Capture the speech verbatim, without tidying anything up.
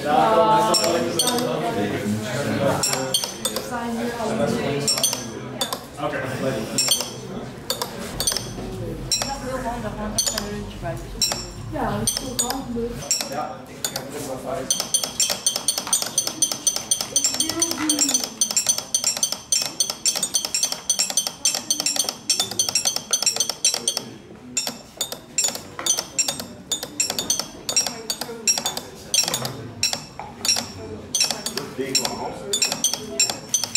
Zijn nu alle twee. Oké. Dat is heel handig, want er zijn er eentje bij. Ja, dat is toch handig. Ja, ik heb er wel vijf. Big one.